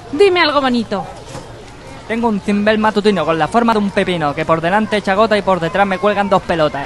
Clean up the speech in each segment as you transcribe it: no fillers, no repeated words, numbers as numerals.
Dime algo bonito. Tengo un cimbel matutino con la forma de un pepino, que por delante echa gota y por detrás me cuelgan 2 pelotas.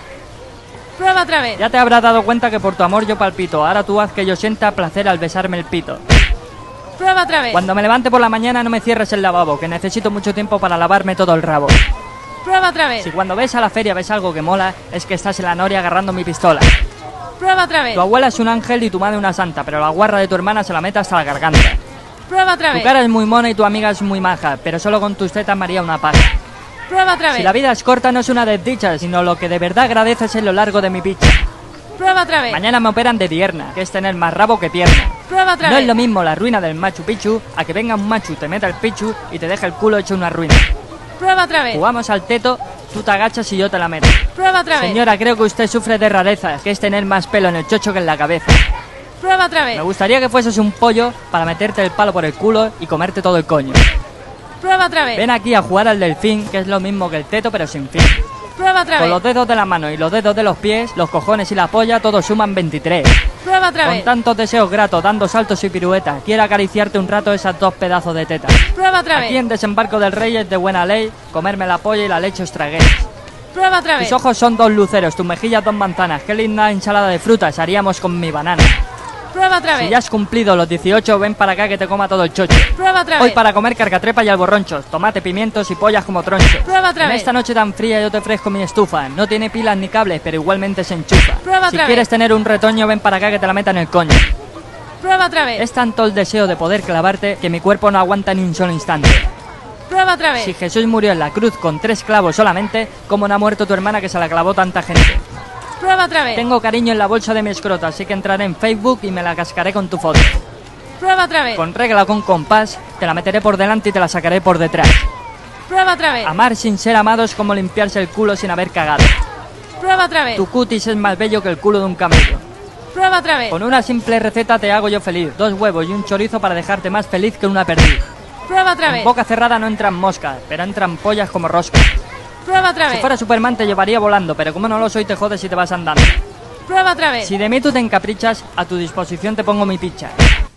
Prueba otra vez. Ya te habrás dado cuenta que por tu amor yo palpito. Ahora tú haz que yo sienta placer al besarme el pito. Prueba otra vez. Cuando me levante por la mañana no me cierres el lavabo, que necesito mucho tiempo para lavarme todo el rabo. Prueba otra vez. Si cuando ves a la feria ves algo que mola, es que estás en la noria agarrando mi pistola. Prueba otra vez. Tu abuela es un ángel y tu madre una santa, pero la guarra de tu hermana se la mete hasta la garganta. Prueba otra vez. Tu cara es muy mona y tu amiga es muy maja, pero solo con tus tetas me haría una paja. Prueba otra vez. Si la vida es corta no es una desdicha, sino lo que de verdad agradeces en lo largo de mi picha. Prueba otra vez. Mañana me operan de tierna, que es tener más rabo que pierna. Prueba otra No vez. es lo mismo la ruina del Machu Picchu a que venga un machu, te meta el pichu y te deja el culo hecho una ruina. Prueba otra vez. Jugamos al teto, tú te agachas y yo te la meto. Prueba otra vez. Señora, creo que usted sufre de rareza, que es tener más pelo en el chocho que en la cabeza. Prueba otra vez. Me gustaría que fueses un pollo para meterte el palo por el culo y comerte todo el coño. Prueba otra vez. Ven aquí a jugar al delfín, que es lo mismo que el teto pero sin fin. Prueba otra Con vez. los dedos de la mano y los dedos de los pies, los cojones y la polla, todos suman 23. Prueba otra Con vez. tantos deseos gratos, dando saltos y piruetas, quiero acariciarte un rato esas 2 pedazos de tetas. Prueba otra Aquí vez. en Desembarco del Rey es de buena ley comerme la polla y la leche os tragué. Prueba otra vez. Tus ojos son 2 luceros, tus mejillas 2 manzanas. Qué linda ensalada de frutas haríamos con mi banana. Prueba otra Si vez. ya has cumplido los 18, ven para acá que te coma todo el chocho. Prueba otra Hoy vez. para comer carcatrepa y alborronchos, tomate, pimientos y pollas como tronchos. Prueba otra En vez. esta noche tan fría yo te ofrezco mi estufa. No tiene pilas ni cables, pero igualmente se enchufa. Prueba Si otra quieres vez. tener un retoño, ven para acá que te la meta en el coño. Prueba otra vez. Es tanto el deseo de poder clavarte que mi cuerpo no aguanta ni un solo instante. Prueba otra vez. Si Jesús murió en la cruz con 3 clavos solamente, ¿cómo no ha muerto tu hermana que se la clavó tanta gente? Prueba otra vez. Tengo cariño en la bolsa de mi escroto, así que entraré en Facebook y me la cascaré con tu foto. Prueba otra vez. Con regla o con compás, te la meteré por delante y te la sacaré por detrás. Prueba otra vez. Amar sin ser amado es como limpiarse el culo sin haber cagado. Prueba otra vez. Tu cutis es más bello que el culo de un camello. Prueba otra vez. Con una simple receta te hago yo feliz. 2 huevos y un chorizo para dejarte más feliz que una perdiz. Prueba otra En vez. boca cerrada no entran moscas, pero entran pollas como roscas. Prueba otra Si vez. fuera Superman te llevaría volando, pero como no lo soy te jodes si te vas andando. Prueba otra vez. Si de mí tú te encaprichas, a tu disposición te pongo mi picha.